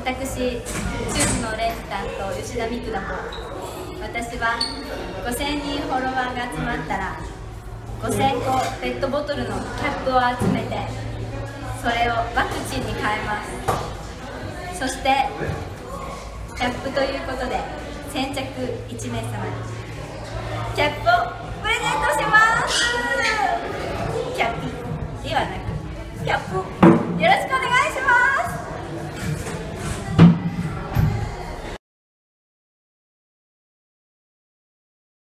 私、チューンの連担と吉田美久だと、私は5000人フォロワーが集まったら5000個ペットボトルのキャップを集めて、それをワクチンに変えます。そしてキャップということで先着1名様にキャップをプレゼントします。キャップではなくキャップ、よろしくお願いします。